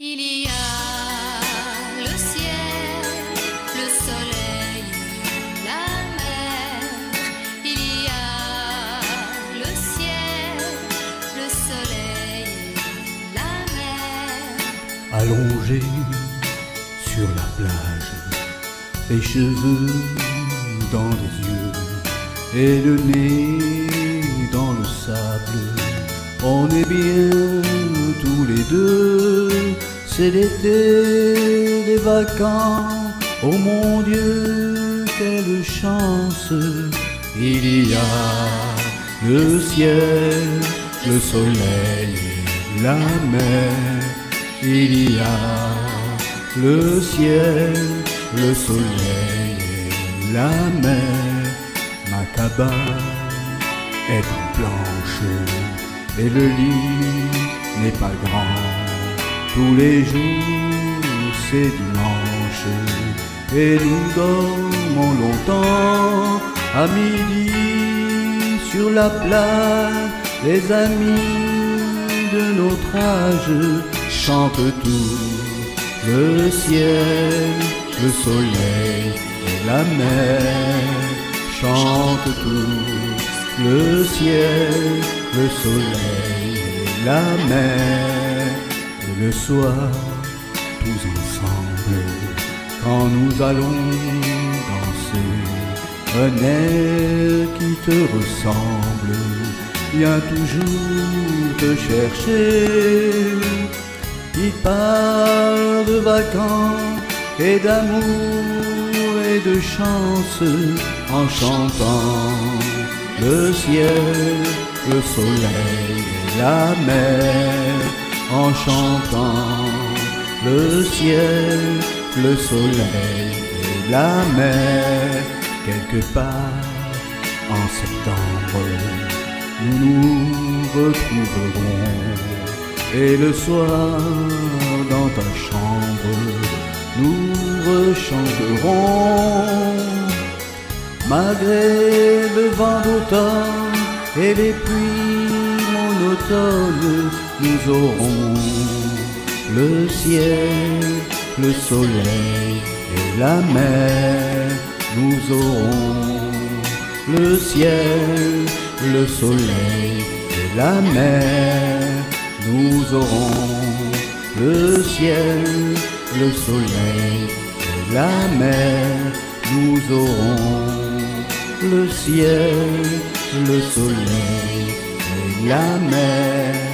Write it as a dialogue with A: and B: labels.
A: Il y a le ciel, le soleil, la mer. Il y a le ciel, le soleil, la mer.
B: Allongé sur la plage, les cheveux dans les yeux et le nez dans le sable. On est bien tous les deux, c'est l'été, les vacances. Oh mon Dieu, quelle chance! Il y a le ciel, le soleil et la mer. Il y a le ciel, le soleil et la mer. Ma cabane est en planche et le lit n'est pas grand. Tous les jours c'est dimanche et nous dormons longtemps. À midi sur la plage, les amis de notre âge chantent tout. Le ciel, le soleil et la mer chantent tout. Le ciel, le soleil et la mer. Et le soir, tous ensemble, quand nous allons danser, un air qui te ressemble vient toujours te chercher. Il part de vacances et d'amour et de chance en chantant le ciel, le soleil et la mer. En chantant le ciel, le soleil et la mer. Quelque part en septembre, nous nous retrouverons. Et le soir, dans ta chambre, nous rechanterons. Malgré le vent d'automne et les pluies monotones, nous aurons le ciel, le soleil et la mer. Nous aurons le ciel, le soleil et la mer. Nous aurons le ciel, le soleil et la mer. Nous aurons le ciel, le soleil et la mer.